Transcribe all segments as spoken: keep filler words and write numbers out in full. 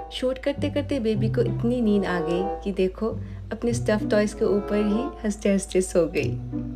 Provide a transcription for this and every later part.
Shoot करते करते baby को इतनी नींद आ गई कि देखो अपने स्टफ टॉयज के ऊपर ही हंसते हंसते सो गई।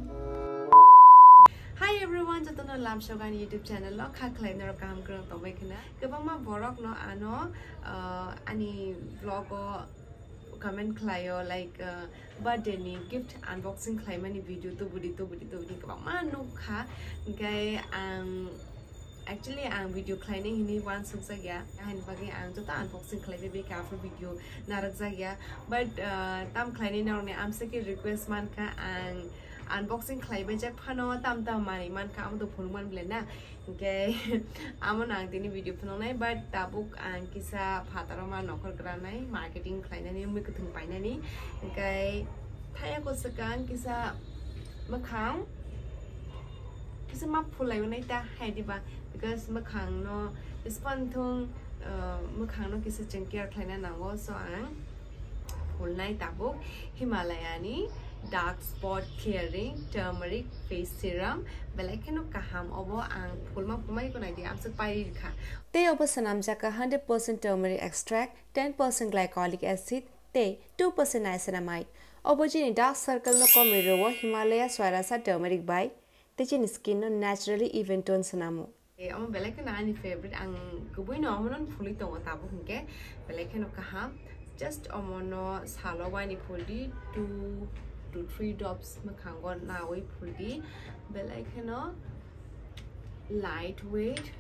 Hi everyone, jatuh no lam shogan YouTube channel lo khaklai no kam krang tobai khina kebama borok no ano ani vlog o comment khlayo like birthday ni gift unboxing khlai mani video to budi to budi to budi kebama no kha gai ang actually ang video khlai ni hini one suksa gya han bagi ang jota unboxing khlai be ka for video narak ja gya but tam khlai ni no ne am se ki request man ka ang unboxing khlai be jak phano tam tam mani man ka am to phun man blena ke amon ang tini video phano nai but tabuk ang kisa phataro ma nokor gra nai marketing khlai na ni mi ku thung pai na ni ke thaya ko sakang kisa makhang kisa ma phulai nai ta hai di ba because makhang no spon thung makhang no kisa chengkiar khlai na nango so ang phulnai tabuk Himalaya ni dark spot clearing turmeric face serum belakeno kaham obo ang phulma phumai ko nai di am sak pai kha te obo sanam jaka one hundred percent turmeric extract, ten percent glycolic acid, te two percent niacinamide obo jini dark circle no komiro wo Himalaya swarasa turmeric bai te jin skin no naturally even tone sanamu e am belakena ani favorite ang kubui no amon phuli to tabu hunke belakeno kaham just amono salawani phuli two to three drops makhangon na oi phuli belakeno lightweight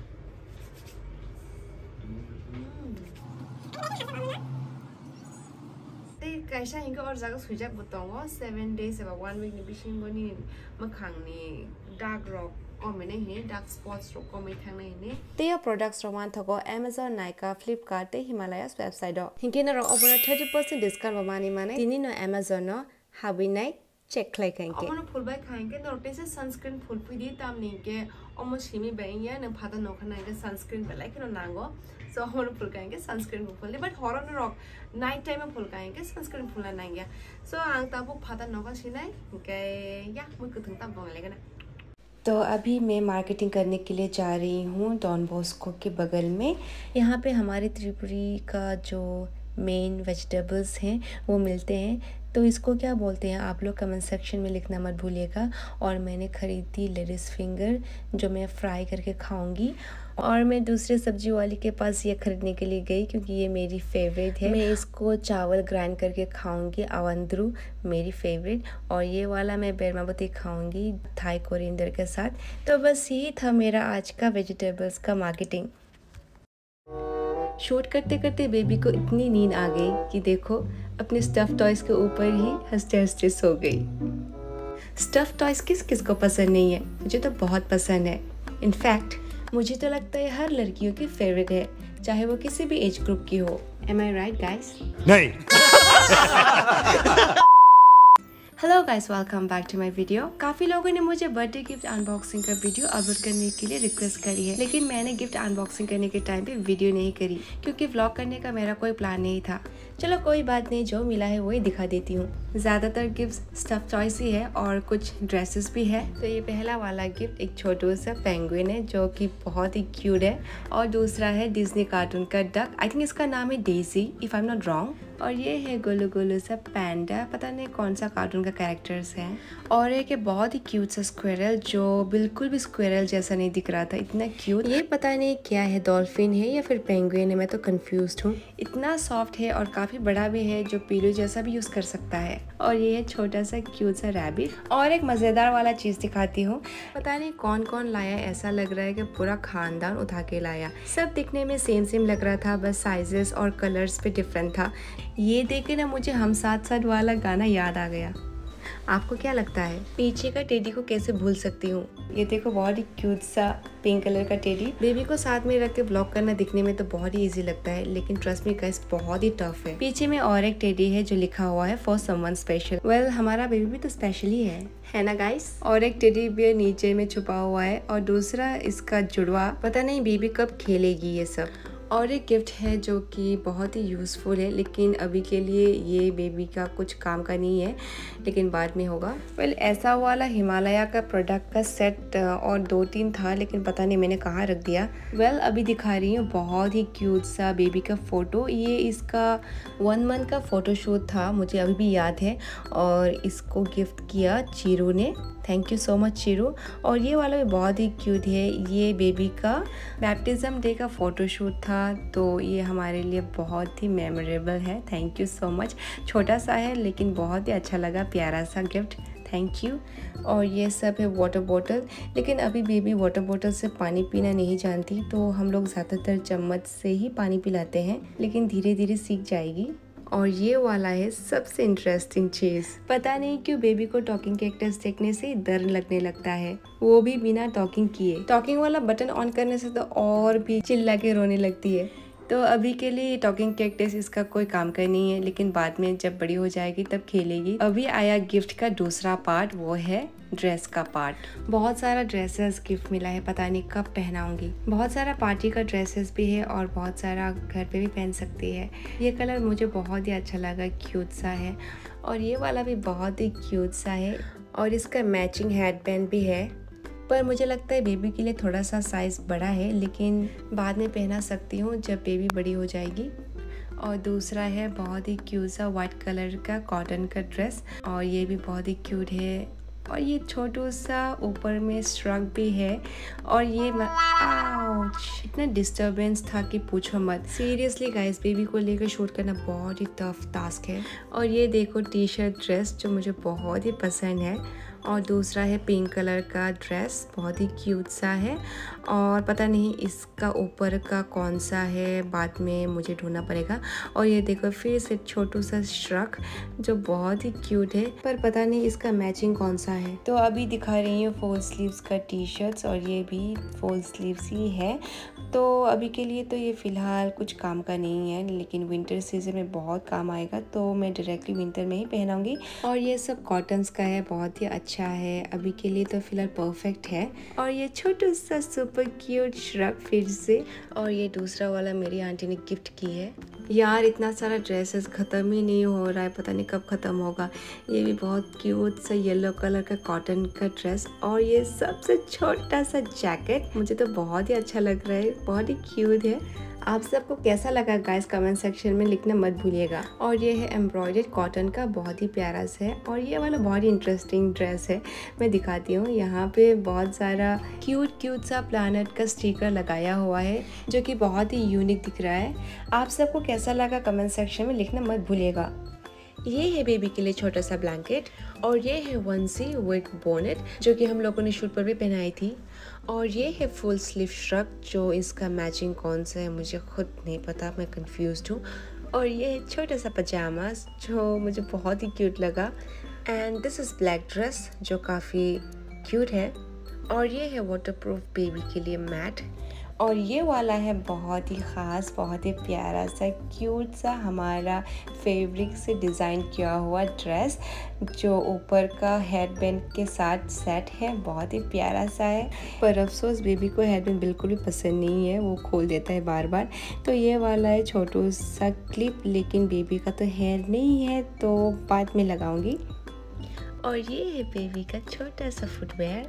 te kaisa hinga or jaga sujak butongo seven days aba one week ni bising boni makhang ni dark rock komene he dark spots ro komai thang nai ne te yo products roman thago Amazon, Nykaa, Flipkart te Himalayas website do hingena ro over thirty percent discount bamani mane tini no Amazon no habi nai check khai kanke amon phul bai khaenge norte se sunscreen phul pidi tam ni ke omo simi bai ya na phata no khana ke sunscreen belai ke no nango so amon phul khaenge sunscreen phul but horon rock night time phul khaenge sunscreen phul na nangya so ang ta bu phata no ka sinai ke ya mu ku thung tam bang legena। तो अभी मैं marketing करने के लिए जा रही हूँ don Bosco के बगल में। यहाँ पे हमारे त्रिपुरी का जो मेन वेजिटेबल्स हैं वो मिलते हैं, तो इसको क्या बोलते हैं आप लोग कमेंट सेक्शन में लिखना मत भूलिएगा। और मैंने ख़रीदी लेडिस फिंगर जो मैं फ्राई करके खाऊंगी, और मैं दूसरे सब्जी वाली के पास ये ख़रीदने के लिए गई क्योंकि ये मेरी फेवरेट है। मैं इसको चावल ग्राइंड करके खाऊंगी, अवंद्रू मेरी फेवरेट, और ये वाला मैं बेरमाबती खाऊंगी थाई कोरिएंडर के साथ। तो बस यही था मेरा आज का वेजिटेबल्स का मार्केटिंग। शूट करते करते बेबी को इतनी नींद आ गई कि देखो अपने स्टफ टॉयज के ऊपर ही हंसते हंसते सो गई। स्टफ टॉयज किस किस को पसंद नहीं है? मुझे तो बहुत पसंद है। इनफैक्ट मुझे तो लगता है हर लड़कियों की फेवरेट है, चाहे वो किसी भी एज ग्रुप की हो। Am I right guys? नहीं। Hello guys, welcome back to my video. काफ़ी लोगों ने मुझे बर्थडे गिफ्ट अनबॉक्सिंग का वीडियो अपलोड करने के लिए रिक्वेस्ट करी है, लेकिन मैंने गिफ्ट अनबॉक्सिंग करने के टाइम पे वीडियो नहीं करी क्योंकि व्लॉग करने का मेरा कोई प्लान नहीं था। चलो कोई बात नहीं, जो मिला है वही दिखा देती हूँ। ज़्यादातर गिफ्ट स्टफ टॉयज ही है और कुछ ड्रेसेस भी है। तो ये पहला वाला गिफ्ट एक छोटू सा पेंगुइन है जो कि बहुत ही क्यूट है, और दूसरा है डिज्नी कार्टून का डक, आई थिंक इसका नाम है Daisy if I am not wrong. और ये है गोलू गोलू सा पैंडा, पता नहीं कौन सा कार्टून का कैरेक्टर्स हैं। और एक बहुत ही क्यूट सा स्क्विरल जो बिल्कुल भी स्क्विरल जैसा नहीं दिख रहा था, इतना क्यूट। ये पता नहीं क्या है, डॉल्फिन है या फिर पेंगुइन है, मैं तो कंफ्यूज्ड हूँ। इतना सॉफ्ट है और काफ़ी बड़ा भी है जो पीलो जैसा भी यूज़ कर सकता है। और ये है छोटा सा क्यूट सा रैबिट। और एक मज़ेदार वाला चीज़ दिखाती हूँ, पता नहीं कौन कौन लाया, ऐसा लग रहा है कि पूरा खानदान उठा के लाया। सब दिखने में सेम सेम लग रहा था, बस साइजेस और कलर्स पे डिफरेंट था। ये देख के ना मुझे हम साथ साथ वाला गाना याद आ गया। आपको क्या लगता है? पीछे का टेडी को कैसे भूल सकती हूँ? ये देखो बहुत ही क्यूट सा पिंक कलर का टेडी। बेबी को साथ में रख के ब्लॉग करना दिखने में तो बहुत ही इजी लगता है, लेकिन ट्रस्ट मी गाइस बहुत ही टफ है। पीछे में और एक टेडी है जो लिखा हुआ है फॉर समवन स्पेशल। वेल हमारा बेबी भी तो स्पेशल ही है, है ना गाइस? और एक टेडी बियर नीचे में छुपा हुआ है, और दूसरा इसका जुड़वा। पता नहीं बेबी कब खेलेगी ये सब। और एक गिफ्ट है जो कि बहुत ही यूज़फुल है, लेकिन अभी के लिए ये बेबी का कुछ काम का नहीं है, लेकिन बाद में होगा। वेल ऐसा वाला हिमालय का प्रोडक्ट का सेट और दो तीन था, लेकिन पता नहीं मैंने कहाँ रख दिया। वेल अभी दिखा रही हूँ बहुत ही क्यूट सा बेबी का फ़ोटो। ये इसका वन मंथ का फ़ोटोशूट था, मुझे अभी भी याद है, और इसको गिफ्ट किया चीरू ने। Thank you so much Chiru. और ये वाला भी बहुत ही क्यूट है, ये बेबी का बैप्टिज़म डे का फ़ोटोशूट था, तो ये हमारे लिए बहुत ही मेमोरेबल है। Thank you so much. छोटा सा है लेकिन बहुत ही अच्छा लगा, प्यारा सा गिफ्ट, थैंक यू। और ये सब है वाटर बॉटल, लेकिन अभी बेबी वाटर बॉटल से पानी पीना नहीं जानती, तो हम लोग ज़्यादातर चम्मच से ही पानी पिलाते हैं, लेकिन धीरे धीरे सीख जाएगी। और ये वाला है सबसे इंटरेस्टिंग चीज़, पता नहीं क्यों बेबी को टॉकिंग कैक्टस देखने से डर लगने लगता है, वो भी बिना टॉकिंग किए। टॉकिंग वाला बटन ऑन करने से तो और भी चिल्ला के रोने लगती है। तो अभी के लिए टॉकिंग कैक्टस इसका कोई काम का नहीं है, लेकिन बाद में जब बड़ी हो जाएगी तब खेलेगी। अभी आया गिफ्ट का दूसरा पार्ट, वो है ड्रेस का पार्ट। बहुत सारा ड्रेसेस गिफ्ट मिला है, पता नहीं कब पहनाऊंगी। बहुत सारा पार्टी का ड्रेसेस भी है और बहुत सारा घर पे भी पहन सकती है। ये कलर मुझे बहुत ही अच्छा लगा, क्यूट सा है। और ये वाला भी बहुत ही क्यूट सा है, और इसका मैचिंग हेडबैंड भी है, पर मुझे लगता है बेबी के लिए थोड़ा सा साइज़ बड़ा है, लेकिन बाद में पहना सकती हूँ जब बेबी बड़ी हो जाएगी। और दूसरा है बहुत ही क्यूट सा वाइट कलर का कॉटन का ड्रेस, और ये भी बहुत ही क्यूट है। और ये छोटू सा ऊपर में स्ट्रक भी है, और ये आउच, इतना डिस्टरबेंस था कि पूछो मत। सीरियसली गाइस, बेबी को लेकर शूट करना बहुत ही टफ टास्क है। और ये देखो टी शर्ट ड्रेस जो मुझे बहुत ही पसंद है, और दूसरा है पिंक कलर का ड्रेस, बहुत ही क्यूट सा है। और पता नहीं इसका ऊपर का कौन सा है, बाद में मुझे ढूंढना पड़ेगा। और ये देखो फिर से छोटू सा श्रक जो बहुत ही क्यूट है, पर पता नहीं इसका मैचिंग कौन सा है। तो अभी दिखा रही हूँ फुल स्लीव्स का टी शर्ट्स, और ये भी फुल स्लीव्स ही है। तो अभी के लिए तो ये फ़िलहाल कुछ काम का नहीं है, लेकिन विंटर सीजन में बहुत काम आएगा, तो मैं डायरेक्टली विंटर में ही पहनाऊंगी। और ये सब कॉटन्स का है, बहुत ही अच्छा है, अभी के लिए तो फिलहाल परफेक्ट है। और ये छोटा सा सुपर क्यूट श्रग फिर से, और ये दूसरा वाला मेरी आंटी ने गिफ्ट की है। यार इतना सारा ड्रेसेस ख़त्म ही नहीं हो रहा है, पता नहीं कब ख़त्म होगा। ये भी बहुत क्यूट सा येलो कलर का कॉटन का ड्रेस, और ये सबसे छोटा सा जैकेट मुझे तो बहुत ही अच्छा लग रहा है, बहुत ही क्यूट है। आप सबको कैसा लगा गाइस कमेंट सेक्शन में लिखना मत भूलिएगा। और ये है एम्ब्रॉयडर्ड कॉटन का, बहुत ही प्यारा सा है। और ये वाला बहुत ही इंटरेस्टिंग ड्रेस है, मैं दिखाती हूँ। यहाँ पे बहुत सारा क्यूट क्यूट सा प्लैनेट का स्टिकर लगाया हुआ है, जो कि बहुत ही यूनिक दिख रहा है। आप सबको कैसा लगा कमेंट सेक्शन में लिखना मत भूलिएगा। ये है बेबी के लिए छोटा सा ब्लैंकेट, और ये है वंसी विद बोनेट जो कि हम लोगों ने शूट पर भी पहनाई थी। और ये है फुल स्लीव श्रग, जो इसका मैचिंग कौन सा है मुझे खुद नहीं पता, मैं कंफ्यूज्ड हूँ। और ये है छोटा सा पजामास जो मुझे बहुत ही क्यूट लगा। And this is black dress जो काफ़ी क्यूट है। और ये है वाटरप्रूफ बेबी के लिए मैट। और ये वाला है बहुत ही ख़ास, बहुत ही प्यारा सा क्यूट सा हमारा फैब्रिक से डिज़ाइन किया हुआ ड्रेस, जो ऊपर का हेडबैंड के साथ सेट है, बहुत ही प्यारा सा है। पर अफसोस बेबी को हेडबैंड बिल्कुल भी पसंद नहीं है, वो खोल देता है बार बार। तो ये वाला है छोटू सा क्लिप, लेकिन बेबी का तो हेयर नहीं है, तो बाद में लगाऊंगी। और ये है बेबी का छोटा सा फुटवेयर,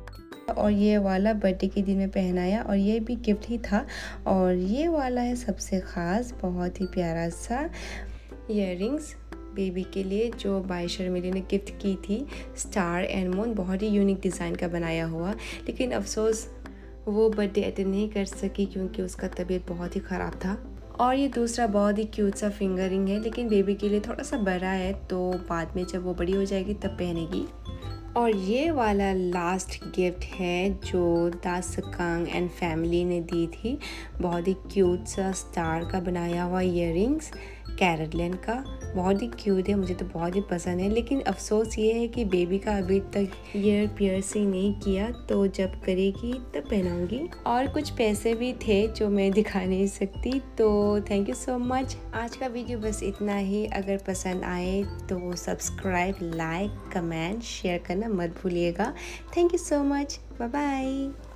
और ये वाला बर्थडे के दिन में पहनाया, और ये भी गिफ्ट ही था। और ये वाला है सबसे ख़ास, बहुत ही प्यारा सा इयररिंग्स बेबी के लिए, जो बाई शर्मिली ने गिफ्ट की थी, स्टार एंड मून, बहुत ही यूनिक डिज़ाइन का बनाया हुआ। लेकिन अफसोस वो बर्थडे अटेंड नहीं कर सकी क्योंकि उसका तबीयत बहुत ही ख़राब था। और ये दूसरा बहुत ही क्यूट सा फिंगर रिंग है, लेकिन बेबी के लिए थोड़ा सा बड़ा है, तो बाद में जब वो बड़ी हो जाएगी तब पहनेगी। और ये वाला लास्ट गिफ्ट है जो दासकांग एंड फैमिली ने दी थी, बहुत ही क्यूट सा स्टार का बनाया हुआ इयररिंग्स, कैरेटलैंड का, बहुत ही क्यूट है, मुझे तो बहुत ही पसंद है। लेकिन अफसोस ये है कि बेबी का अभी तक ईयर पियर्सिंग नहीं किया, तो जब करेगी तब पहनाऊंगी। और कुछ पैसे भी थे जो मैं दिखा नहीं सकती, तो थैंक यू सो मच। आज का वीडियो बस इतना ही। अगर पसंद आए तो सब्सक्राइब, लाइक, कमेंट, शेयर करना मत भूलिएगा। Thank you so much, bye bye.